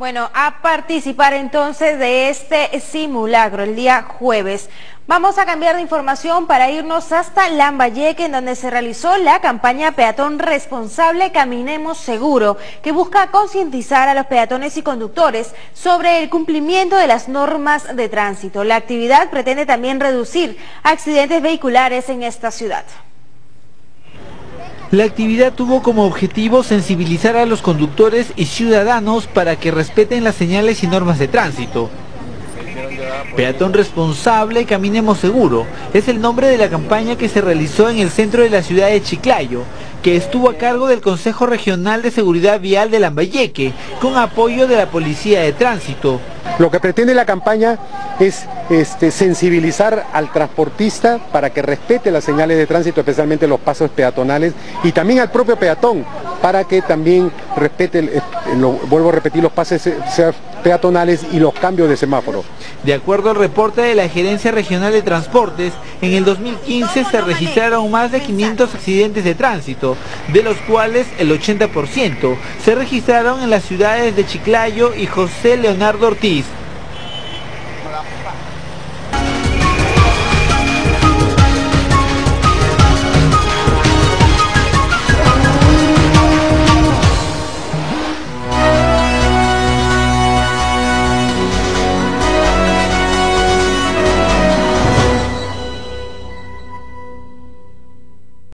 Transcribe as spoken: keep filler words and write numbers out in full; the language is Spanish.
Bueno, a participar entonces de este simulacro el día jueves. Vamos a cambiar de información para irnos hasta Lambayeque, en donde se realizó la campaña Peatón Responsable Caminemos Seguro, que busca concientizar a los peatones y conductores sobre el cumplimiento de las normas de tránsito. La actividad pretende también reducir accidentes vehiculares en esta ciudad. La actividad tuvo como objetivo sensibilizar a los conductores y ciudadanos para que respeten las señales y normas de tránsito. Peatón Responsable, Caminemos Seguro es el nombre de la campaña que se realizó en el centro de la ciudad de Chiclayo, que estuvo a cargo del Consejo Regional de Seguridad Vial de Lambayeque, con apoyo de la Policía de Tránsito. Lo que pretende la campaña es este, sensibilizar al transportista para que respete las señales de tránsito, especialmente los pasos peatonales, y también al propio peatón, para que también respete, el, lo, vuelvo a repetir, los pases peatonales y los cambios de semáforo. De acuerdo al reporte de la Gerencia Regional de Transportes, en el dos mil quince se registraron más de quinientos accidentes de tránsito, de los cuales el ochenta por ciento se registraron en las ciudades de Chiclayo y José Leonardo Ortiz.